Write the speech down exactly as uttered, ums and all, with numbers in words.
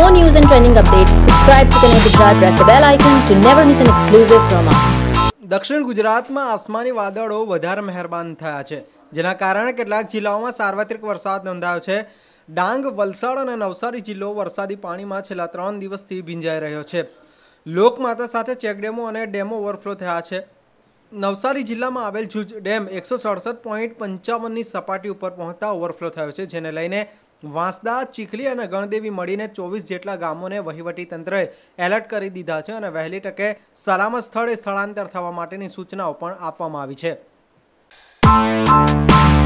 more news and trending updates, subscribe to Connect Gujarat, press the bell icon to never miss an exclusive from us. દક્ષિણ ગુજરાતમાં આસમાની વાદળો વધારે મહેરબાન થયા છે, જેના કારણે કેટલાક જિલ્લાઓમાં સાર્વત્રિક વરસાદ નોંધાયો છે. ડાંગ, વલસાડ અને નવસારી જિલ્લો વરસાદી પાણીમાં છેલ્લા ત્રણ દિવસથી ભીંજાઈ રહ્યો છે. લોકમાતા સાથે ચેકડેમો અને ડેમો ઓવરફ્લો થયા છે. નવસારી જિલ્લામાં આવેલ જૂજ ડેમ એકસો સડસઠ પોઈન્ટ પંચાવનની સપાટી ઉપર પહોંચતા ઓવરફ્લો થયો છે, જેને લઈને વાંસદા, ચીખલી અને ગણદેવી મળીને ચોવીસ જેટલા ગામોને વહીવટીતંત્રએ એલર્ટ કરી દીધા છે અને વહેલી તકે સલામત સ્થળે સ્થળાંતર થવા માટેની સૂચનાઓ પણ આપવામાં આવી છે.